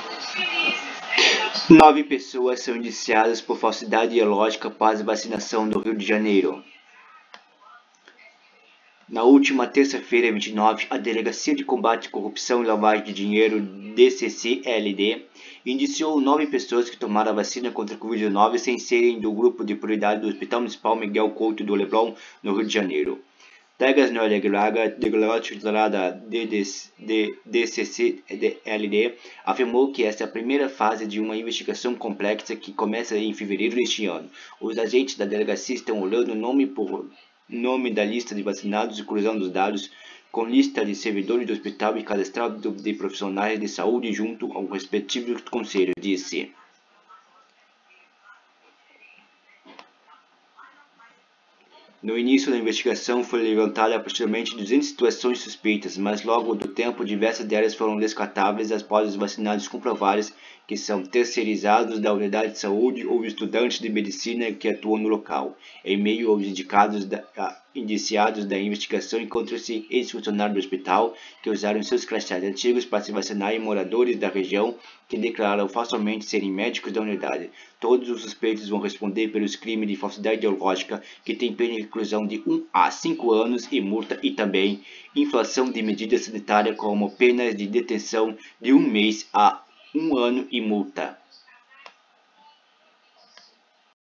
9 pessoas são indiciadas por falsidade ideológica após a vacinação no Rio de Janeiro. Na última terça-feira, 29, a Delegacia de Combate à Corrupção e Lavagem de Dinheiro, DCCLD, indiciou 9 pessoas que tomaram a vacina contra a Covid-19 sem serem do grupo de prioridade do Hospital Municipal Miguel Couto do Leblon, no Rio de Janeiro. Tegas Noelegraga, titular da DCCLD, afirmou que esta é a primeira fase de uma investigação complexa que começa em fevereiro deste ano. Os agentes da delegacia estão olhando nome por nome da lista de vacinados e cruzando os dados com lista de servidores do hospital e cadastrado de profissionais de saúde junto ao respectivo conselho, disse. No início da investigação foi levantada aproximadamente 200 situações suspeitas, mas logo do tempo diversas delas foram descartáveis após os vacinados comprovarem que são terceirizados da unidade de saúde ou estudantes de medicina que atuam no local. Em meio aos indiciados da investigação encontram-se ex-funcionários do hospital que usaram seus crachás antigos para se vacinar e moradores da região que declararam falsamente serem médicos da unidade. Todos os suspeitos vão responder pelos crimes de falsidade ideológica, que tem pena de reclusão de 1 a 5 anos e multa, e também infração de medida sanitária como penas de detenção de 1 mês a 1 ano e multa.